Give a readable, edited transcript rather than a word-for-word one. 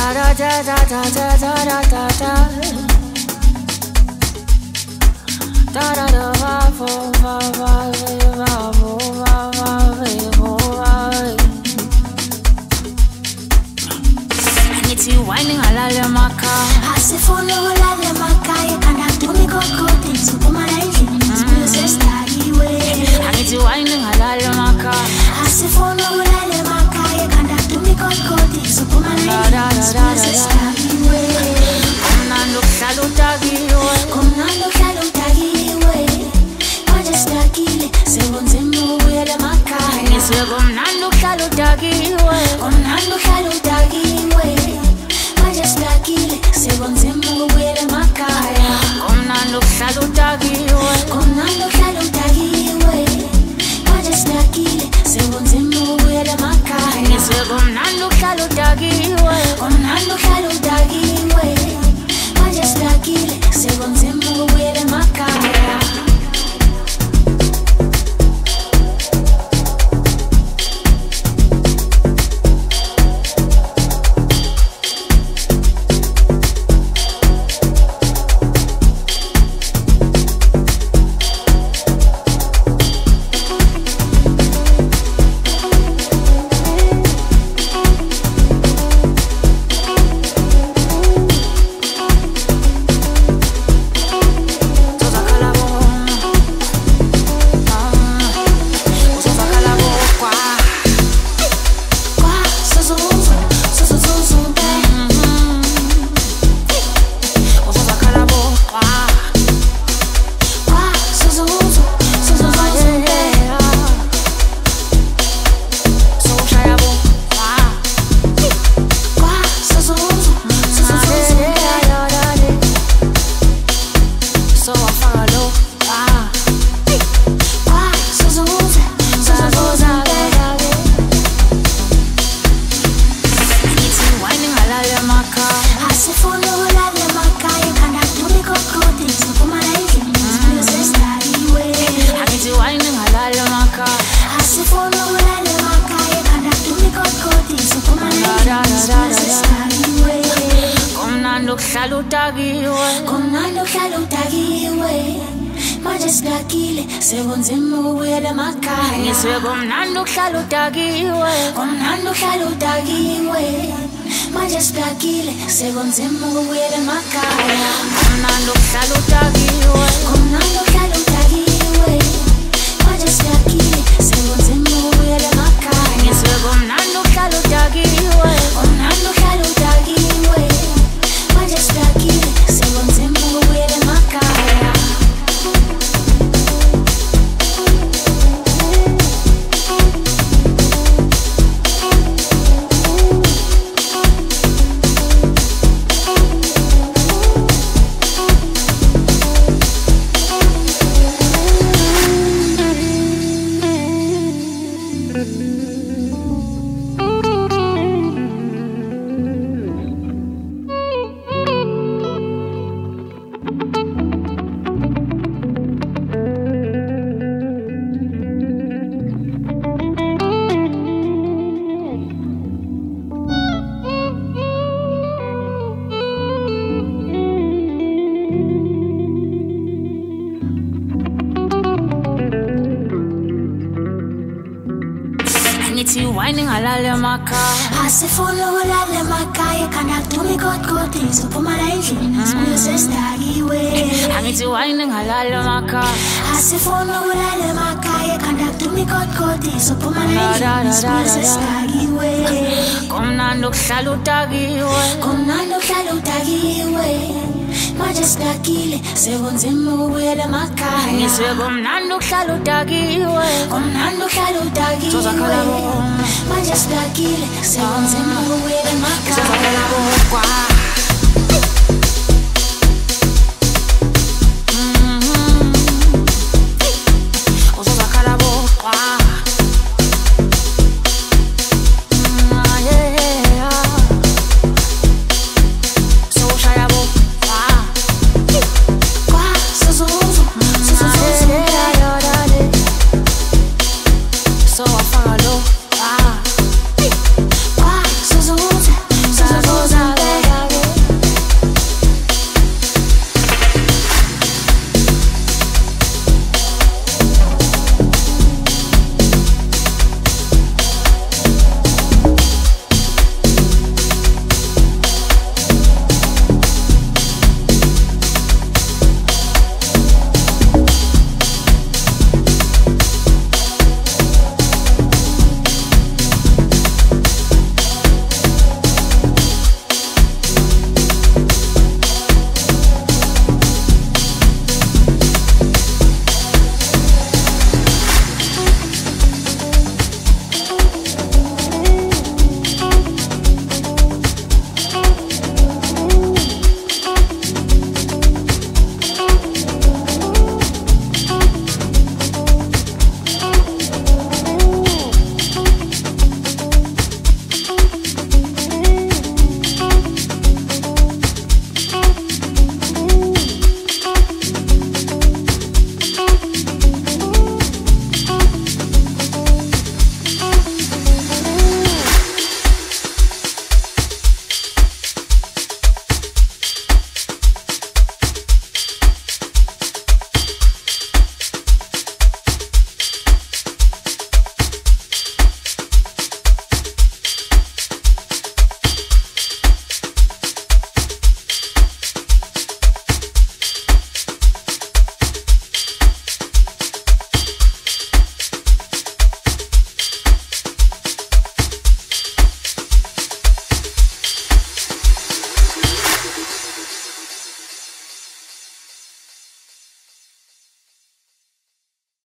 da da da da da da da da da. Da da da va vo va va va vo va va vo va. I need you whining halal maka. Asifuno halal maka. You cannot do me good things. So come on, I need you whining halal maka. Asifuno halal maka. You cannot do me good things. So come on, come na look salutagi. Come na look salutagi. Majesty kile. Segunze muwele maka. Come na look salutagi. Come na look salutagi. Majesty kile. Segunze muwele maka. Come na look salutagi. Come na look salutagi. Majesty kile. Segunze muwele maka. Come na look salutagi. Come na look salutagi. Majesty kile. Segunze muwele maka. Asifuno halal maka. You cannot do me good things. So put my life in this music way. I need you whining halal maka. Asifuno halal maka. You cannot do me good things. So put my life in this music way. Come na look salutagi. Come na look salutagi. Majesty kile. Segunze muwele maka. Come na look salutagi. Come na look salutagi. Majesty kile. Segunze muwele maka.